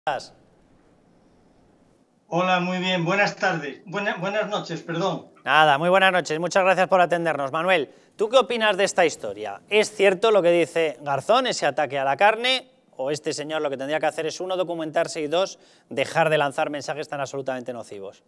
estás? Hola, muy bien. Buenas tardes. Buenas noches, perdón. Nada, muy buenas noches. Muchas gracias por atendernos. Manuel, ¿tú qué opinas de esta historia? ¿Es cierto lo que dice Garzón, ese ataque a la carne? ¿O este señor lo que tendría que hacer es, uno, documentarse y dos, dejar de lanzar mensajes tan absolutamente nocivos?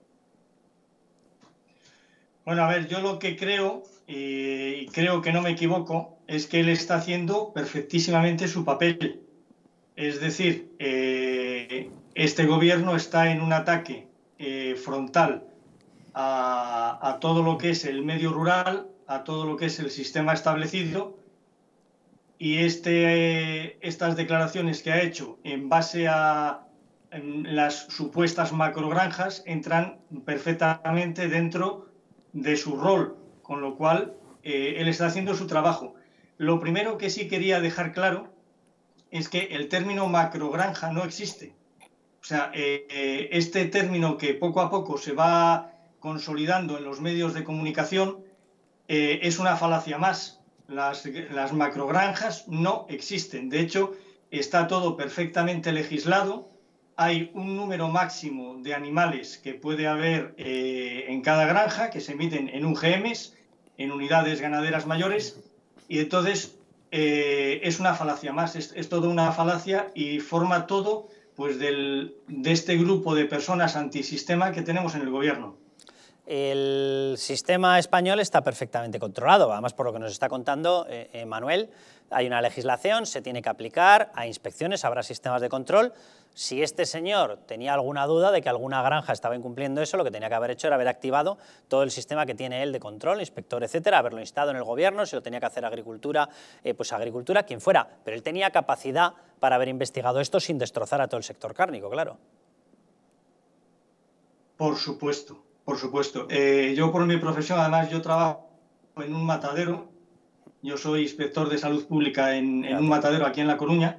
Bueno, a ver, yo lo que creo, y creo que no me equivoco, es que él está haciendo perfectísimamente su papel. Es decir, este gobierno está en un ataque frontal a todo lo que es el medio rural, a todo lo que es el sistema establecido, y estas declaraciones que ha hecho en base a las supuestas macrogranjas entran perfectamente dentro de su rol, con lo cual él está haciendo su trabajo. Lo primero que sí quería dejar claro es que el término macrogranja no existe. O sea, este término que poco a poco se va consolidando en los medios de comunicación es una falacia más. Las macrogranjas no existen. De hecho, está todo perfectamente legislado. Hay un número máximo de animales que puede haber en cada granja, que se miden en UGMs, en unidades ganaderas mayores, y entonces es una falacia más, es toda una falacia y forma todo pues de este grupo de personas antisistema que tenemos en el gobierno. El sistema español está perfectamente controlado, además por lo que nos está contando Manuel, hay una legislación, se tiene que aplicar, hay inspecciones, habrá sistemas de control. Si este señor tenía alguna duda de que alguna granja estaba incumpliendo eso, lo que tenía que haber hecho era haber activado todo el sistema que tiene él de control, inspector, etcétera, haberlo instado en el gobierno, si lo tenía que hacer Agricultura, pues Agricultura, quien fuera, pero él tenía capacidad para haber investigado esto sin destrozar a todo el sector cárnico, claro. Por supuesto, por supuesto. Yo por mi profesión, además, yo trabajo en un matadero. Yo soy inspector de salud pública en un matadero aquí en La Coruña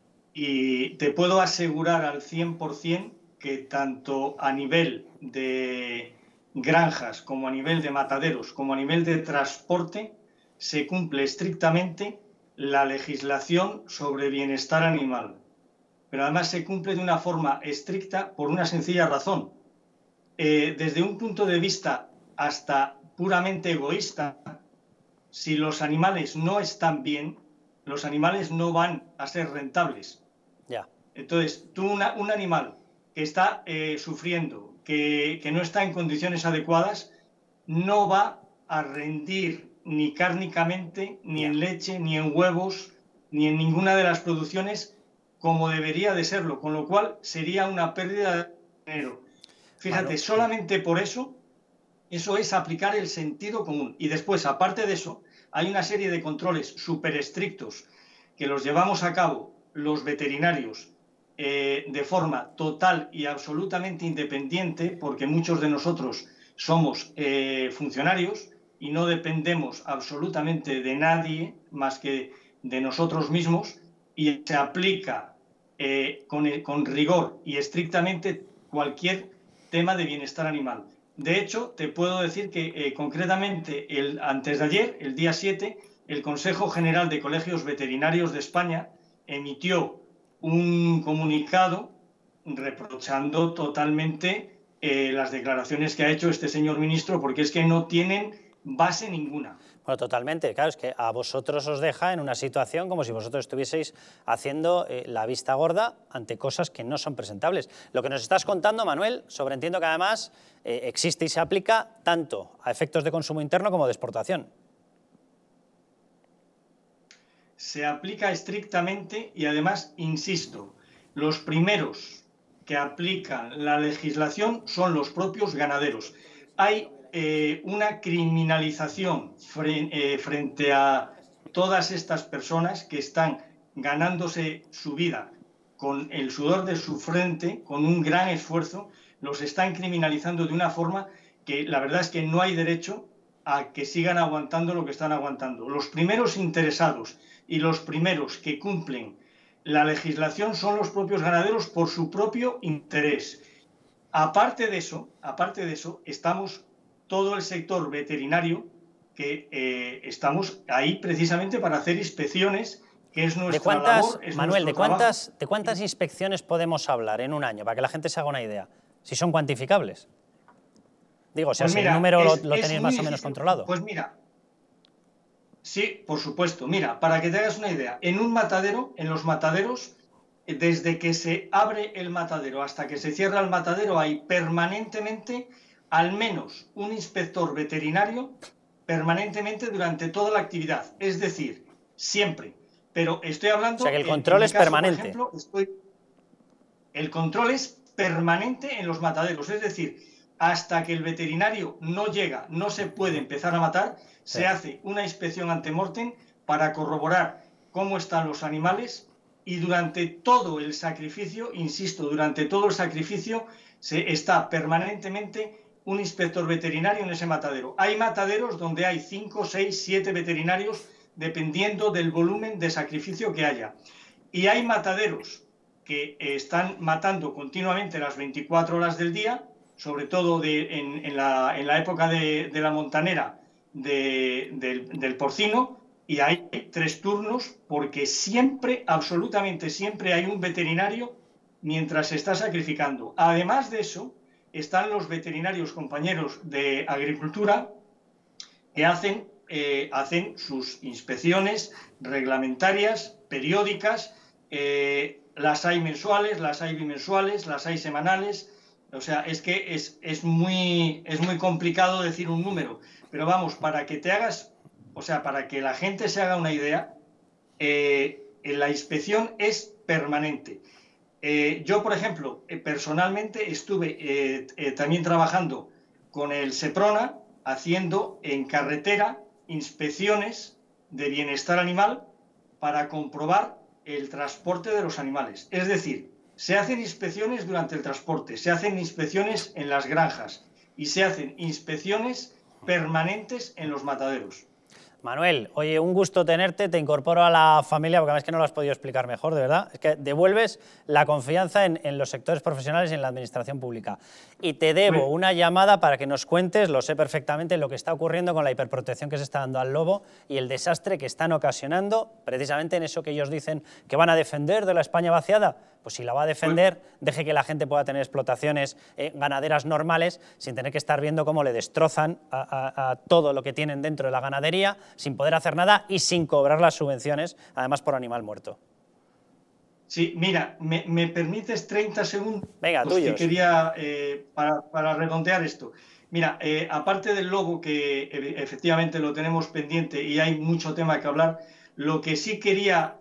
y te puedo asegurar al 100% que tanto a nivel de granjas como a nivel de mataderos como a nivel de transporte se cumple estrictamente la legislación sobre bienestar animal. Pero además se cumple de una forma estricta por una sencilla razón. Desde un punto de vista hasta puramente egoísta, si los animales no están bien, los animales no van a ser rentables. Ya. Entonces, tú un animal que está sufriendo, que no está en condiciones adecuadas, no va a rendir ni cárnicamente, ni en leche, ni en huevos, ni en ninguna de las producciones como debería de serlo, con lo cual sería una pérdida de dinero. Fíjate, solamente por eso es aplicar el sentido común. Y después, aparte de eso, hay una serie de controles súper estrictos que los llevamos a cabo los veterinarios de forma total y absolutamente independiente, porque muchos de nosotros somos funcionarios y no dependemos absolutamente de nadie más que de nosotros mismos, y se aplica con rigor y estrictamente cualquier tema de bienestar animal. De hecho, te puedo decir que concretamente antes de ayer, el día 7, el Consejo General de Colegios Veterinarios de España emitió un comunicado reprochando totalmente las declaraciones que ha hecho este señor ministro, porque es que no tienen base ninguna. Bueno, totalmente, claro, es que a vosotros os deja en una situación como si vosotros estuvieseis haciendo la vista gorda ante cosas que no son presentables. Lo que nos estás contando, Manuel, sobreentiendo que además existe y se aplica tanto a efectos de consumo interno como de exportación. Se aplica estrictamente y además, insisto, los primeros que aplican la legislación son los propios ganaderos. Hay una criminalización frente a todas estas personas que están ganándose su vida con el sudor de su frente, con un gran esfuerzo, los están criminalizando de una forma que la verdad es que no hay derecho a que sigan aguantando lo que están aguantando. Los primeros interesados y los primeros que cumplen la legislación son los propios ganaderos por su propio interés. Aparte de eso, estamos todo el sector veterinario que estamos ahí precisamente para hacer inspecciones que es nuestra labor, es Manuel, nuestro trabajo. ¿de cuántas inspecciones podemos hablar en un año? Para que la gente se haga una idea. Si son cuantificables. Digo, o sea, Pues si mira, el número lo es tenéis muy más o menos difícil. controlado. Pues mira, sí, por supuesto. Mira, para que te hagas una idea, en un matadero, en los mataderos, desde que se abre el matadero hasta que se cierra el matadero, hay permanentemente al menos un inspector veterinario permanentemente durante toda la actividad. Es decir, siempre. Pero estoy hablando... O sea, que el control es permanente. Por ejemplo, el control es permanente en los mataderos. Es decir, hasta que el veterinario no llega, no se puede empezar a matar, se hace una inspección ante-mortem para corroborar cómo están los animales y durante todo el sacrificio, insisto, durante todo el sacrificio está permanentemente un inspector veterinario en ese matadero. Hay mataderos donde hay 5, 6, 7 veterinarios dependiendo del volumen de sacrificio que haya. Y hay mataderos que están matando continuamente las 24 horas del día, sobre todo en la época de la montanera del porcino, y hay 3 turnos porque siempre, absolutamente siempre hay un veterinario mientras se está sacrificando. Además de eso, están los veterinarios compañeros de agricultura que hacen sus inspecciones reglamentarias, periódicas, las hay mensuales, las hay bimensuales, las hay semanales. O sea, es que es muy complicado decir un número, pero vamos, para que te hagas, o sea, para que la gente se haga una idea, la inspección es permanente. Yo, por ejemplo, personalmente estuve también trabajando con el Seprona, haciendo en carretera inspecciones de bienestar animal para comprobar el transporte de los animales. Es decir, se hacen inspecciones durante el transporte, se hacen inspecciones en las granjas y se hacen inspecciones permanentes en los mataderos. Manuel, oye, un gusto tenerte, te incorporo a la familia porque además que no lo has podido explicar mejor, de verdad. Es que devuelves la confianza en los sectores profesionales y en la administración pública. Y te debo una llamada para que nos cuentes, lo sé perfectamente, lo que está ocurriendo con la hiperprotección que se está dando al lobo y el desastre que están ocasionando precisamente en eso que ellos dicen que van a defender de la España vaciada. Pues si la va a defender, deje que la gente pueda tener explotaciones ganaderas normales sin tener que estar viendo cómo le destrozan a todo lo que tienen dentro de la ganadería, sin poder hacer nada y sin cobrar las subvenciones, además por animal muerto. Sí, mira, ¿me permites 30 segundos? Venga, tuyos. Que quería, para redondear esto. Mira, aparte del lobo, que efectivamente lo tenemos pendiente y hay mucho tema que hablar, lo que sí quería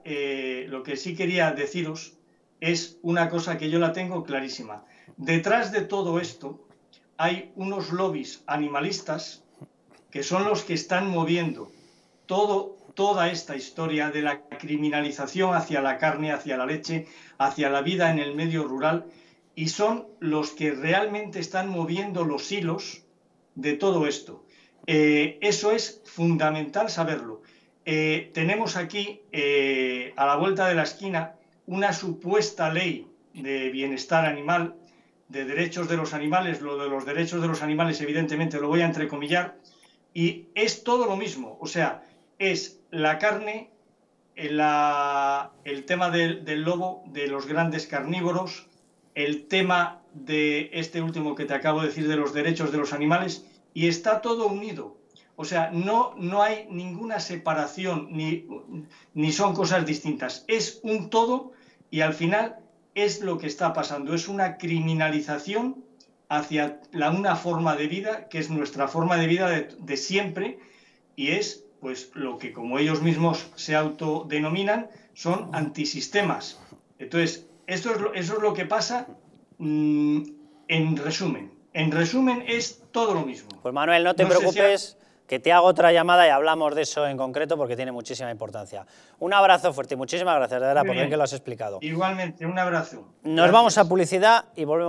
deciros es una cosa que yo la tengo clarísima. Detrás de todo esto hay unos lobbies animalistas que son los que están moviendo toda esta historia de la criminalización hacia la carne, hacia la leche, hacia la vida en el medio rural, y son los que realmente están moviendo los hilos de todo esto. Eso es fundamental saberlo. Tenemos aquí, a la vuelta de la esquina, una supuesta ley de bienestar animal, de derechos de los animales. Lo de los derechos de los animales evidentemente lo voy a entrecomillar, y es todo lo mismo, o sea, es la carne, el tema del lobo, de los grandes carnívoros, el tema de este último que te acabo de decir de los derechos de los animales, y está todo unido. O sea, no hay ninguna separación, ni son cosas distintas. Es un todo y al final es lo que está pasando. Es una criminalización hacia una forma de vida que es nuestra forma de vida de siempre, y es pues lo que, como ellos mismos se autodenominan, son antisistemas. Entonces, eso es lo que pasa en resumen. En resumen, es todo lo mismo. Pues Manuel, no te preocupes, que te hago otra llamada y hablamos de eso en concreto porque tiene muchísima importancia. Un abrazo fuerte y muchísimas gracias, de verdad, por bien que lo has explicado. Igualmente, un abrazo. Nos vamos a publicidad y volvemos.